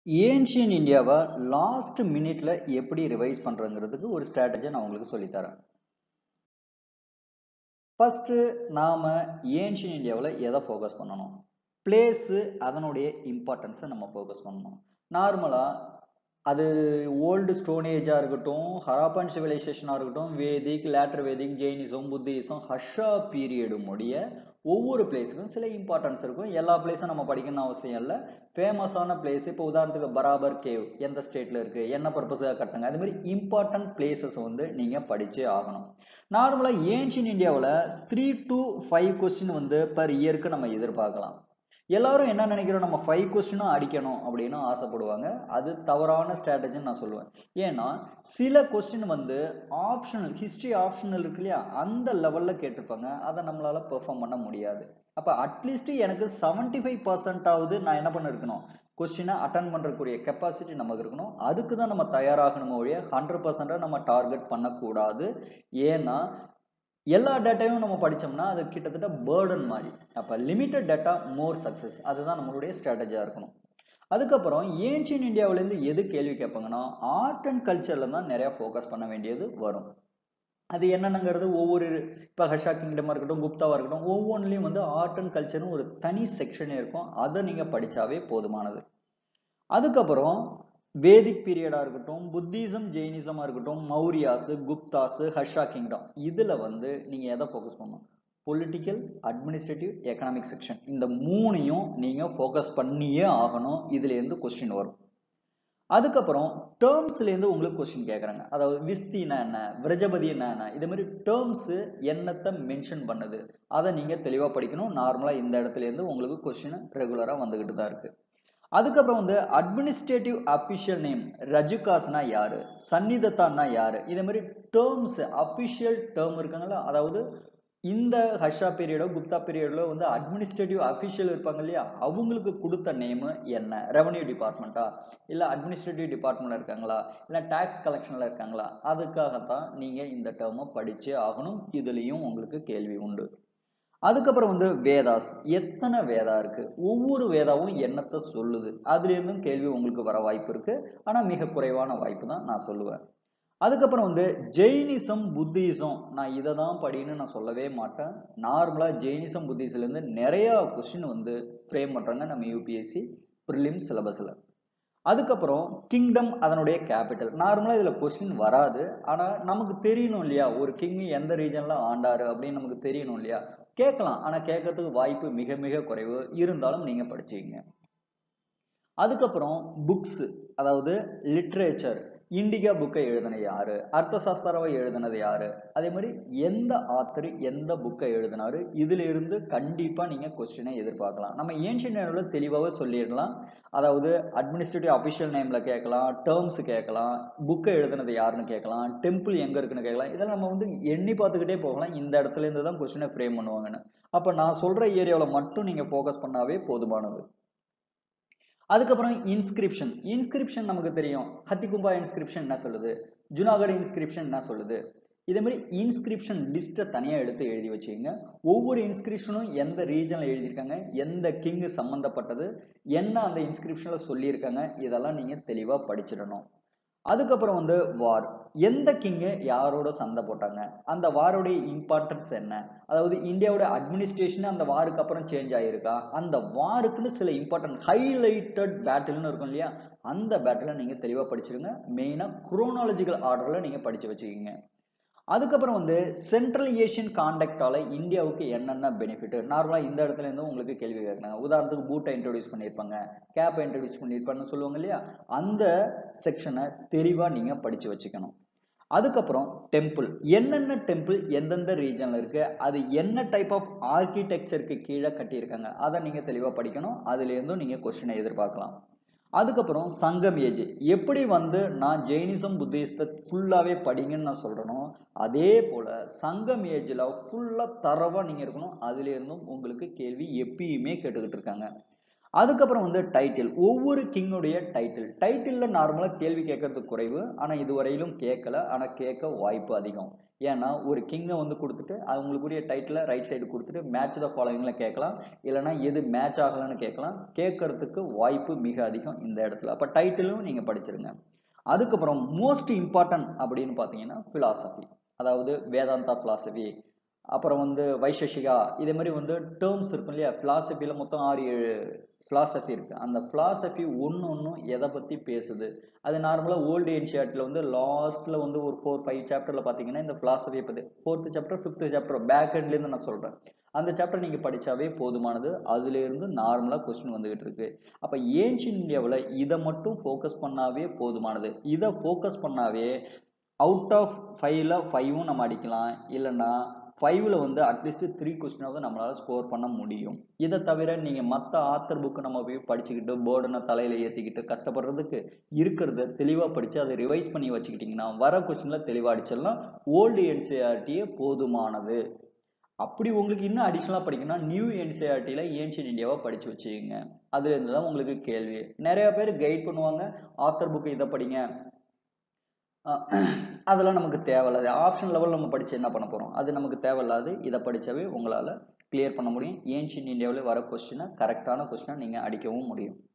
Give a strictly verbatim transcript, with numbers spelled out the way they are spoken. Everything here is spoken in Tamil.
ஏன்ஷியன் இந்தியாவை லாஸ்ட் மினிட்ல எப்படி ரிவைஸ் பண்றங்கிறதுக்கு ஒரு ஸ்ட்ராட்டஜி நான் உங்களுக்கு சொல்லித்தரேன். ஃபர்ஸ்ட் நாம ஏன்ஷியன் இந்தியாவில் எதை ஃபோக்கஸ் பண்ணணும்? பிளேஸ், அதனுடைய இம்பார்ட்டன்ஸை நம்ம ஃபோக்கஸ் பண்ணணும். நார்மலா அது ஓல்டு ஸ்டோன் ஏஜா இருக்கட்டும், ஹராப்பன் சிவிலைசேஷனா இருக்கட்டும், Vedic, later Vedic, Jainism, Buddhism, Harsha period முடிய ஒவ்வொரு பிளேஸுக்கும் சில இம்பார்ட்டன்ஸ் இருக்கும். எல்லா பிளேஸும் நம்ம படிக்கணும்னு அவசியம் இல்லை. ஃபேமஸான பிளேஸ், இப்போ உதாரணத்துக்கு பராபர் கேவ் எந்த ஸ்டேட்ல இருக்கு, என்ன பர்பஸாக கட்டுங்க, அது மாதிரி இம்பார்ட்டன்ட் பிளேசஸ் வந்து நீங்க படிச்சே ஆகணும். நார்மலா ஏன்ஷியன் இந்தியாவில் த்ரீ டு ஃபைவ் கொஸ்டின் வந்து பர் இயருக்கு நம்ம எதிர்பார்க்கலாம். எல்லாரும் என்ன நினைக்கிறோம், நம்ம ஃபைவ் கொஸ்டினும் அடிக்கணும் அப்படின்னு ஆசைப்படுவாங்க. அது தவறான ஸ்ட்ராட்டஜின்னு நான் சொல்லுவேன். ஏன்னா சில கொஸ்டின் வந்து ஆப்ஷனல், ஹிஸ்டரி ஆப்ஷனல் இருக்கு இல்லையா, அந்த லெவல்ல கேட்டிருப்பாங்க. அதை நம்மளால பெர்ஃபார்ம் பண்ண முடியாது. அப்ப அட்லீஸ்ட் எனக்கு செவன்டி ஃபைவ் பர்சன்ட் ஆகுது நான் என்ன பண்ண இருக்கணும், கொஸ்டினை அட்டன் பண்றக்கூடிய கெப்பாசிட்டி நமக்கு இருக்கணும். அதுக்கு தான் நம்ம தயாராகணும் ஒழிய ஹண்ட்ரட் பர்சன்டா நம்ம டார்கெட் பண்ணக்கூடாது. ஏன்னா எல்லா டேட்டாவும் நம்ம படிச்சோம்னா அது கிட்டத்தட்ட பேர்டன் மாதிரி. அப்ப லிமிட்டட் டேட்டா மோர் சக்சஸ், அதுதான் நம்மளுடைய ஸ்ட்ராட்டஜியா இருக்கணும். அதுக்கப்புறம் ஏன்ஷியன் இந்தியாவில இருந்து எது கேள்வி கேட்பாங்கன்னா, ஆர்ட் அண்ட் கல்ச்சர்ல தான் நிறைய ஃபோக்கஸ் பண்ண வேண்டியது வரும். அது என்னென்னங்கிறது ஒவ்வொரு, இப்போ ஹர்ஷா கிங்டமா இருக்கட்டும், குப்தாவா இருக்கட்டும், ஒவ்வொன்றிலையும் வந்து ஆர்ட் அண்ட் கல்ச்சர்னு ஒரு தனி செக்ஷனே இருக்கும். அதை நீங்க படிச்சாவே போதுமானது. அதுக்கப்புறம் வேதிக் பீரியடா இருக்கட்டும், புத்திசம், ஜெயினிசமா இருக்கட்டும், மௌரியாஸ், குப்தாஸ், ஹர்ஷா கிங்டம், இதுல வந்து நீங்க எதை ஃபோக்கஸ் பண்ணணும்? பொலிட்டிக்கல், அட்மினிஸ்ட்ரேட்டிவ், எக்கனாமிக் செக்ஷன், இந்த மூணையும் நீங்க ஃபோக்கஸ் பண்ணியே ஆகணும். இதுல இருந்து கொஸ்டின் வரும். அதுக்கப்புறம் டேர்ம்ஸ்ல இருந்து உங்களுக்கு கொஸ்டின் கேட்கறாங்க. அதாவது விஸ்தினா என்ன, விரஜபதி என்ன, இது மாதிரி டேர்ம்ஸ் என்னத்தை மென்ஷன் பண்ணுது, அதை நீங்க தெளிவா படிக்கணும். நார்மலா இந்த இடத்துல இருந்து உங்களுக்கு கொஸ்டின் ரெகுலரா வந்துகிட்டு தான் இருக்கு. அதுக்கப்புறம் வந்து அட்மினிஸ்ட்ரேட்டிவ் அபிஷியல் நேம், ரஜுகாஸ்னா யாரு, சன்னிதத்தான்னா யாரு, இதே மாதிரி டேர்ம்ஸ், அபிஷியல் டேர்ம் இருக்காங்களா, அதாவது இந்த ஹர்ஷா பீரியடோ குப்தா பீரியடோ வந்து அட்மினிஸ்ட்ரேட்டிவ் அபிஷியல் இருப்பாங்க இல்லையா, அவங்களுக்கு கொடுத்த நேம் என்ன, ரெவன்யூ டிபார்ட்மெண்டா, இல்ல அட்மினிஸ்ட்ரேட்டிவ் டிபார்ட்மெண்ட்ல இருக்காங்களா, இல்ல டாக்ஸ் கலெக்ஷன்ல இருக்காங்களா, அதுக்காகத்தான் நீங்க இந்த டேர்மை படிச்சே ஆகணும். இதுலயும் உங்களுக்கு கேள்வி உண்டு. அதுக்கப்புறம் வந்து வேதாஸ், எத்தனை வேதா இருக்கு, ஒவ்வொரு வேதாவும் என்னத்தை சொல்லுது, அதுல இருந்தும் கேள்வி உங்களுக்கு வர வாய்ப்பு இருக்கு. ஆனா மிக குறைவான வாய்ப்பு தான் நான் சொல்லுவேன். அதுக்கப்புறம் வந்து ஜெயினிசம், புத்திசம், நான் இதை தான் படின்னு நான் சொல்லவே மாட்டேன். நார்மலா ஜெயினிசம் புத்திசம்ல இருந்து நிறைய கொஸ்டின் வந்து ஃப்ரேம் பண்றாங்க நம்ம யூபிஎஸ்சி ப்ரிலிம் சிலபஸ்ல. அதுக்கப்புறம் கிங்டம், அதனுடைய கேபிட்டல், நார்மலா இதுல கொஸ்டின் வராது. ஆனா நமக்கு தெரியணும் இல்லையா, ஒரு கிங் எந்த ரீஜன்ல ஆண்டாரு அப்படின்னு நமக்கு தெரியணும் இல்லையா. கேட்கலாம், ஆனா கேட்கறதுக்கு வாய்ப்பு மிக மிக குறைவு. இருந்தாலும் நீங்க படிச்சுக்கீங்க. அதுக்கப்புறம் புக்ஸ், அதாவது லிட்ரேச்சர், இண்டிகா புக்கை எழுதின யாரு, அர்த்த சாஸ்திராவை எழுதினது யாரு, அதே மாதிரி எந்த ஆத்தர் எந்த புக்கை எழுதினாரு, இதுல இருந்து கண்டிப்பா நீங்க கொஸ்டினை எதிர்பார்க்கலாம். நம்ம ஏன்ஷியன் நேம்ல தெளிவாகவே சொல்லிடலாம். அதாவது அட்மினிஸ்ட்ரேட்டிவ் அபிஷியல் நேம்ல கேட்கலாம், டேர்ம்ஸ் கேட்கலாம், புக்கை எழுதினது யாருன்னு கேட்கலாம், டெம்பிள் எங்க இருக்குன்னு கேட்கலாம். இதெல்லாம் நம்ம வந்து எண்ணி பார்த்துக்கிட்டே போகலாம். இந்த இடத்துல இருந்து தான் கொஸ்டினை ஃப்ரேம் பண்ணுவாங்கன்னு. அப்ப நான் சொல்ற ஏரியாவில் மட்டும் நீங்க ஃபோக்கஸ் பண்ணாவே போதுமானது. அதுக்கப்புறம் இன்ஸ்கிரிப்ஷன், இன்ஸ்கிரிப்ஷன் நமக்கு தெரியும். ஹத்திகும்பா இன்ஸ்கிரிப்ஷன் என்ன சொல்லுது, ஜுனாகட் இன்ஸ்கிரிப்ஷன் என்ன சொல்லுது, இதே மாதிரி இன்ஸ்கிரிப்ஷன் லிஸ்ட்டை தனியா எடுத்து எழுதி வச்சுக்கோங்க. ஒவ்வொரு இன்ஸ்கிரிப்ஷனும் எந்த ரீஜன்ல எழுதியிருக்காங்க, எந்த கிங் சம்பந்தப்பட்டது, என்ன அந்த இன்ஸ்கிரிப்ஷன்ல சொல்லியிருக்காங்க, இதெல்லாம் நீங்க தெளிவா படிச்சிடணும். அதுக்கப்புறம் வந்து வார், எந்த கிங்கு யாரோட சண்டை போட்டாங்க, அந்த வாரோடைய இம்பார்ட்டன்ஸ் என்ன, அதாவது இந்தியாவோட அட்மினிஸ்ட்ரேஷன் அந்த வாருக்கு அப்புறம் சேஞ்ச் ஆயிருக்கா, அந்த வாருக்குன்னு சில இம்பார்ட்டன்ட் ஹைலைட்டட் பேட்டில்னு இருக்கும் இல்லையா, அந்த பேட்டிலை நீங்க தெளிவா படிச்சிருங்க. மெயினா குரோனாலஜிக்கல் ஆர்டர்ல நீங்க படிச்சு வச்சுக்கீங்க. அதுக்கப்புறம் வந்து சென்ட்ரல் ஏஷியன் கான்டாக்டால இந்தியாவுக்கு என்னென்ன பெனிஃபிட், நார்மலா இந்த இடத்துல இருந்து உங்களுக்கு கேள்வி கேட்கறாங்க. உதாரணத்துக்கு பூட்டை இன்ட்ரோடியூஸ் பண்ணியிருப்பாங்க, கேப்பை இன்ட்ரோடியூஸ் பண்ணியிருப்பாங்கன்னு சொல்லுவாங்க இல்லையா, அந்த செக்ஷனை தெளிவா நீங்க படிச்சு வச்சுக்கணும். அதுக்கப்புறம் டெம்பிள், என்னென்ன டெம்பிள் எந்தெந்த ரீஜன்ல இருக்கு, அது என்ன டைப் ஆஃப் ஆர்கிடெக்சருக்கு கீழே கட்டியிருக்காங்க, அதை நீங்க தெளிவா படிக்கணும். அதுல இருந்தும் நீங்க கொஸ்டினை எதிர்பார்க்கலாம். அதுக்கப்புறம் சங்கம் ஏஜ், எப்படி வந்து நான் ஜெயினிசம் புத்திசத்தை ஃபுல்லாவே படிங்கன்னு நான் சொல்றேனோ, அதே போல சங்கம் ஏஜ்ல ஃபுல்லா தரவா நீங்க இருக்கணும். அதுல இருந்தும் உங்களுக்கு கேள்வி எப்பயுமே கேட்டுக்கிட்டு இருக்காங்க. அதுக்கப்புறம் வந்து டைட்டில், ஒவ்வொரு கிங்குடைய டைட்டில் டைட்டில்ல நார்மலா கேள்வி கேட்கறது குறைவு, ஆனா இதுவரையிலும் கேட்கல, ஆனா கேட்க வாய்ப்பு அதிகம். ஏன்னா ஒரு கிங்கை வந்து கொடுத்துட்டு அவங்களுக்குரிய டைட்டில ரைட் சைடு கொடுத்துட்டு மேட்ச் த ஃபாலோவிங்ல கேட்கலாம், இல்லைன்னா எது மேட்ச் ஆகலன்னு கேட்கலாம். கேட்கறதுக்கு வாய்ப்பு மிக அதிகம் இந்த இடத்துல. அப்ப டைட்டிலும் நீங்க படிச்சிருங்க. அதுக்கப்புறம் மோஸ்ட் இம்பார்ட்டன்ட் அப்படின்னு பாத்தீங்கன்னா பிலாசபி, அதாவது வேதாந்தா பிலாசபி, அப்புறம் வந்து வைசேஷிகா, இதே மாதிரி வந்து டேர்ம்ஸ் இருக்கும் இல்லையா. பிலாசபில மொத்தம் ஆறு ஏழு பிலாசபி இருக்கு. அந்த பிலாசபி ஒன்னு ஒன்னும் எதை பத்தி பேசுது, அது நார்மலா ஓல்டு என்சிஆர்டில வந்து லாஸ்ட்ல வந்து ஒரு ஃபோர் ஃபைவ் சாப்டர்ல பாத்தீங்கன்னா இந்த பிலாசபியை பத்தி fourth chapter fifth chapter back எண்ட்ல இருந்து நான் சொல்றேன், அந்த சாப்டர் நீங்க படிச்சாவே போதுமானது. அதுல இருந்து நார்மலா கொஸ்டின் வந்துகிட்டு இருக்கு. அப்ப ஏன்ஷியன்ட் இந்தியாவில் இதை மட்டும் ஃபோக்கஸ் பண்ணாவே போதுமானது. இதை ஃபோக்கஸ் பண்ணாவே அவுட் ஆஃப் ஃபைவ்ல ஃபைவும் நம்ம அடிக்கலாம், இல்லைன்னா ஃபைவ்ல வந்து அட்லீஸ்ட் த்ரீ கொஸ்டினாவது நம்மளால ஸ்கோர் பண்ண முடியும். இதை தவிர நீங்க மற்ற ஆத்தர் புக்கு நம்ம போய் படிச்சுக்கிட்டு போர்டுன தலையில ஏத்திக்கிட்டு கஷ்டப்படுறதுக்கு இருக்கிறத தெளிவா படிச்சு அதை ரிவைஸ் பண்ணி வச்சுக்கிட்டீங்கன்னா வர கொஸ்டின்ல தெளிவா அடிச்சிடலாம். ஓல்டு என்சிஆர்டியே போதுமானது. அப்படி உங்களுக்கு இன்னும் அடிஷனலா படிக்கணும்னா நியூ என்சிஆர்டில ஏன்ஷியன்ட் இந்தியாவை படிச்சு வச்சுக்கோங்க. அதுல இருந்து தான் உங்களுக்கு கேள்வி. நிறைய பேர் கைட் பண்ணுவாங்க, ஆத்தர் புக்கு இதை படிங்க, அதெல்லாம் நமக்கு தேவையில்லாது. ஆப்ஷன் லெவல் நம்ம படிச்சு என்ன பண்ண போறோம், அது நமக்கு தேவையில்லாது. இதை படிச்சாவே உங்களால கிளியர் பண்ண முடியும். ஏன்ஷியன்ட் இந்தியாவில் வர கொஸ்டினை கரெக்டான கொஸ்டினை நீங்க அடிக்கவும் முடியும்.